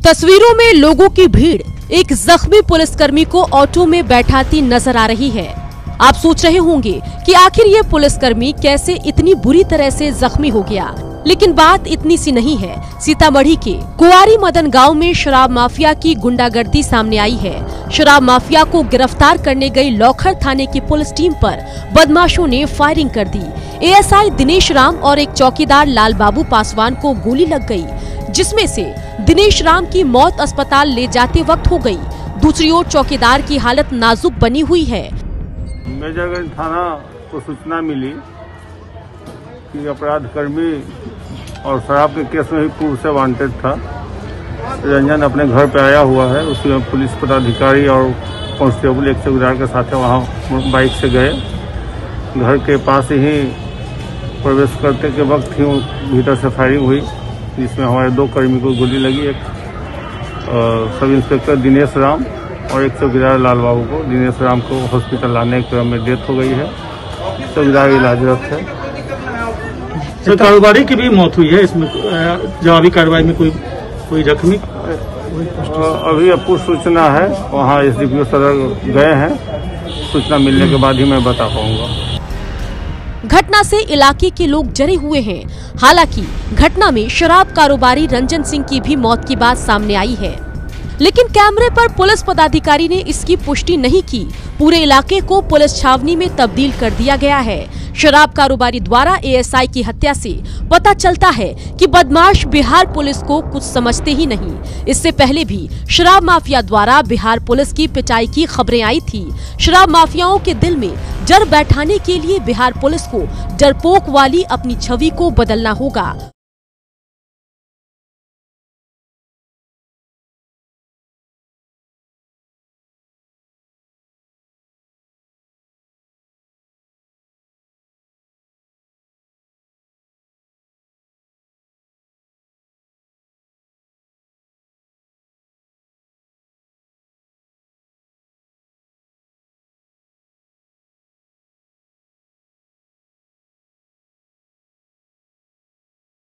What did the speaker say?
तस्वीरों में लोगों की भीड़ एक जख्मी पुलिसकर्मी को ऑटो में बैठाती नजर आ रही है। आप सोच रहे होंगे कि आखिर ये पुलिसकर्मी कैसे इतनी बुरी तरह से जख्मी हो गया, लेकिन बात इतनी सी नहीं है। सीतामढ़ी के कुआरी मदन गांव में शराब माफिया की गुंडागर्दी सामने आई है। शराब माफिया को गिरफ्तार करने गई लौखर थाने की पुलिस टीम पर बदमाशों ने फायरिंग कर दी। एएसआई दिनेश राम और एक चौकीदार लाल बाबू पासवान को गोली लग गई, जिसमें से दिनेश राम की मौत अस्पताल ले जाते वक्त हो गई। दूसरी ओर चौकीदार की हालत नाजुक बनी हुई है। मेजरगंज थाना को सूचना मिली कि अपराध कर्मी और शराब के केस में ही पूर्व से वांटेड था। रंजन अपने घर पे आया हुआ है। उसी में पुलिस पदाधिकारी और कांस्टेबल एक चौकीदार के साथ वहाँ बाइक से गए। घर के पास ही प्रवेश करते के वक्त ही भीतर से फायरिंग हुई, जिसमें हमारे 2 कर्मी को गोली लगी। एक सब इंस्पेक्टर दिनेश राम और एक चौकीदार लाल बाबू को। दिनेश राम को हॉस्पिटल लाने के क्रम में डेथ हो गई है। चौकीदार इलाजरत है। तो कारोबारी की भी मौत हुई है। इसमें जवाबी कार्रवाई में कोई जख्मी अभी अपूर्ण सूचना है। वहाँ एसडीपीओ सदर गए हैं। सूचना मिलने के बाद ही मैं बता पाऊंगा। घटना से इलाके के लोग जरे हुए हैं। हालांकि घटना में शराब कारोबारी रंजन सिंह की भी मौत की बात सामने आई है, लेकिन कैमरे पर पुलिस पदाधिकारी ने इसकी पुष्टि नहीं की। पूरे इलाके को पुलिस छावनी में तब्दील कर दिया गया है। शराब कारोबारी द्वारा एएसआई की हत्या से पता चलता है कि बदमाश बिहार पुलिस को कुछ समझते ही नहीं। इससे पहले भी शराब माफिया द्वारा बिहार पुलिस की पिटाई की खबरें आई थी। शराब माफियाओं के दिल में जड़ बैठाने के लिए बिहार पुलिस को डरपोक वाली अपनी छवि को बदलना होगा।